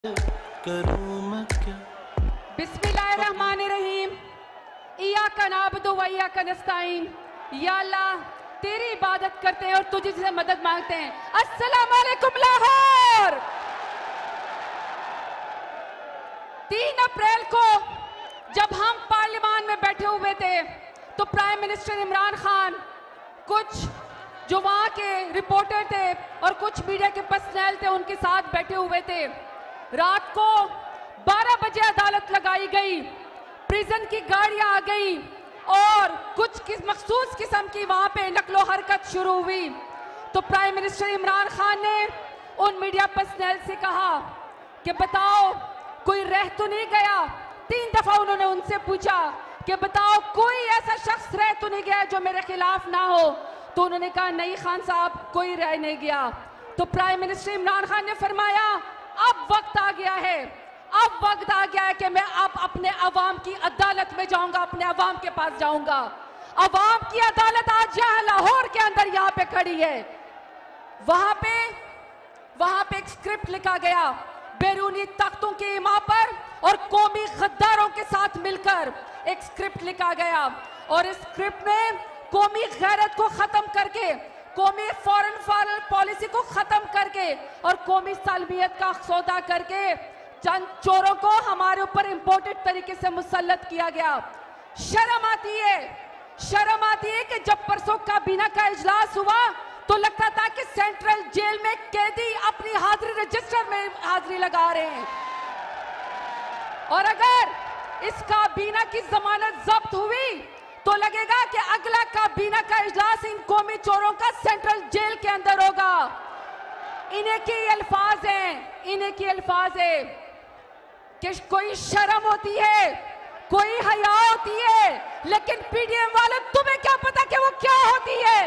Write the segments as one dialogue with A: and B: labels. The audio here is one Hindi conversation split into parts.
A: करूं मैं क्या।
B: बिस्मिल्लाहिर्रहमानिर्रहीम। इय्याका नअबुदु व इय्याका नस्तईन। या अल्लाह, तेरी इबादत करते हैं और तुझे से मदद मांगते हैं। अस्सलाम वालेकुम लाहौर। 3 अप्रैल को जब हम पार्लियामान में बैठे हुए थे तो प्राइम मिनिस्टर इमरान खान, कुछ जो वहाँ के रिपोर्टर थे और कुछ मीडिया के पर्सनल थे उनके साथ बैठे हुए थे। रात को 12 बजे अदालत लगाई गई, प्रिजन की गाड़ियां आ गई और कुछ मखसूस किस्म की वहां पे नकलो हरकत शुरू हुई। तो प्राइम मिनिस्टर इमरान खान ने उन मीडिया पर्सनल से कहा कि बताओ कोई रह तो नहीं गया। 3 दफा उन्होंने उनसे पूछा कि बताओ कोई ऐसा शख्स रह तो नहीं गया जो मेरे खिलाफ ना हो। तो उन्होंने कहा नहीं खान साहब, कोई रह नहीं गया। तो प्राइम मिनिस्टर इमरान खान ने फरमाया अब वक्त आ गया है, अब वक्त आ गया है कि मैं अब अपने अवाम की अदालत में जाऊंगा, अपने अवाम के पास जाऊंगा। अवाम की अदालत आज यहाँ लाहौर के अंदर यहाँ पे खड़ी है। वहां पे एक स्क्रिप्ट लिखा गया बैरूनी तख्तों के इमा पर और कौमी गद्दारों के साथ मिलकर एक स्क्रिप्ट लिखा गया और इस स्क्रिप्ट में कौमी गैरत को खत्म करके, कौमी फॉरेन पॉलिसी को खत्म करके और कौमी सालमियत का सौदा करके चंद चोरों को हमारे ऊपर इंपोर्टेड तरीके से मुसल्लत किया गया। शर्म आती है कि जब परसों काबीना का इजलास हुआ तो लगता था कि सेंट्रल जेल में कैदी अपनी हाजिरी रजिस्टर में हाजिरी लगा रहे हैं और अगर इस काबीना की जमानत जब्त हुई तो लगेगा कि अगला काबीना का इजलास इन कौमी चोरों का सेंट्रल जेल के अंदर होगा। इन्हीं के अल्फाज है कि कोई शर्म होती है, कोई हया होती है, लेकिन पीडीएम वाले तुम्हें क्या पता कि वो क्या होती है।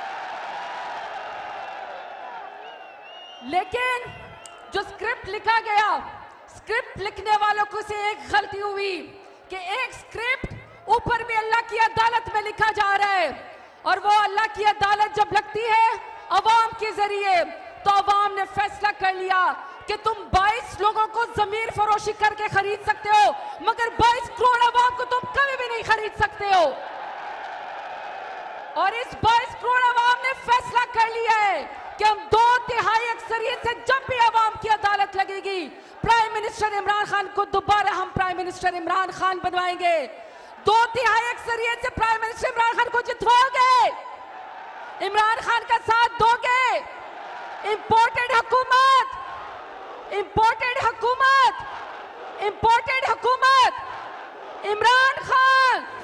B: लेकिन जो स्क्रिप्ट लिखा गया, स्क्रिप्ट लिखने वालों को से एक गलती हुई कि एक स्क्रिप्ट ऊपर भी अल्लाह की अदालत में लिखा जा रहा है और वो अल्लाह की अदालत जब लगती है अवाम के जरिए तो अवाम ने फैसला कर लिया कि तुम 22 लोगों को जमीन फरोशी करके खरीद सकते हो, मगर 22 करोड़ अवाम को तुम कभी भी नहीं खरीद सकते हो। और इस 22 करोड़ अवाम ने फैसला कर लिया है कि हम 2/3 अक्सरियत से जब भी अवाम की अदालत लगेगी प्राइम मिनिस्टर इमरान खान को दोबारा हम प्राइम मिनिस्टर इमरान खान बनवाएंगे। 2/3 अक्सरियत से प्राइम मिनिस्टर इमरान खान को जितवाओगे, इमरान खान का साथ दोगे। इंपोर्टेड हुकूमत इमरान खान